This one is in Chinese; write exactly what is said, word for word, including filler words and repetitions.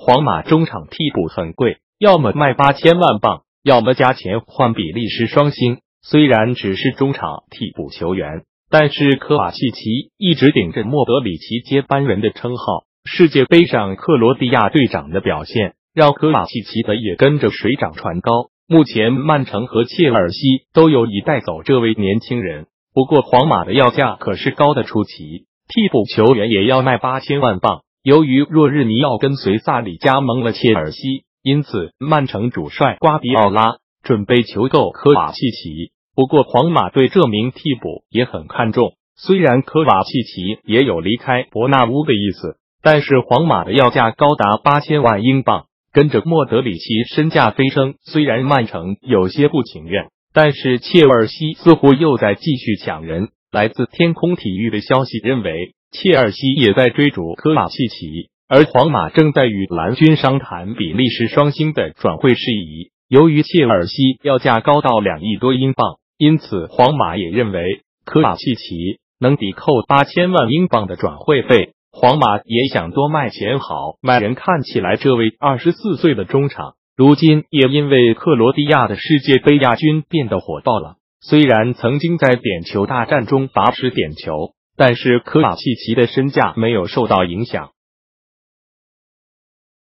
皇马中场替补很贵，要么卖八千万镑，要么加钱换比利时双星。虽然只是中场替补球员，但是科瓦契奇一直顶着莫德里奇接班人的称号。世界杯上克罗地亚队长的表现，让科瓦契奇的也跟着水涨船高。目前曼城和切尔西都有意带走这位年轻人，不过皇马的要价可是高的出奇，替补球员也要卖八千万镑。由于若日尼奥跟随萨里加盟了切尔西，因此曼城主帅瓜迪奥拉准备求购科瓦契奇。不过皇马对这名替补也很看重，虽然科瓦契奇也有离开伯纳乌的意思，但是皇马的要价高达八千万英镑，跟着莫德里奇身价飞升。虽然曼城有些不情愿，但是切尔西似乎又在继续抢人。来自天空体育的消息认为，切尔西也在追逐科瓦契奇，而皇马正在与蓝军商谈比利时双星的转会事宜。由于切尔西要价高到两亿多英镑，因此皇马也认为科瓦契奇能抵扣八千万英镑的转会费。皇马也想多卖钱好卖人。看起来这位二十四岁的中场如今也因为克罗地亚的世界杯亚军变得火爆了。虽然曾经在点球大战中罚失点球，但是科瓦契奇的身价没有受到影响。